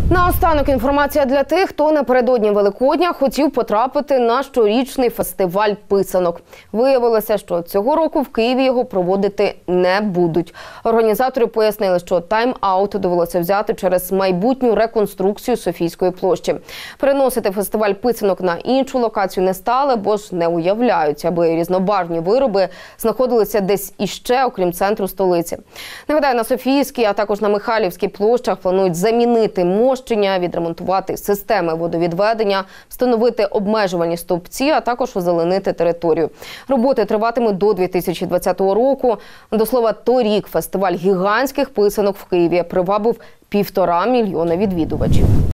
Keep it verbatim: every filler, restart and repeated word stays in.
Наостанок інформація для тих, хто напередодні Великодня хотів потрапити на щорічний фестиваль писанок. Виявилося, що цього року в Києві його проводити не будуть. Організатори пояснили, що тайм-аут довелося взяти через майбутню реконструкцію Софійської площі. Переносити фестиваль писанок на іншу локацію не стали, бо ж не уявляють, аби різнобарвні вироби знаходилися десь іще, окрім центру столиці. Нагадаю, на Софійській, а також на Михайлівській площах планують замінити мощі, відремонтувати системи водовідведення, встановити обмежувальні стовпці, а також озеленити територію. Роботи триватимуть до дві тисячі двадцятого року. До слова, торік фестиваль гігантських писанок в Києві привабив півтора мільйона відвідувачів.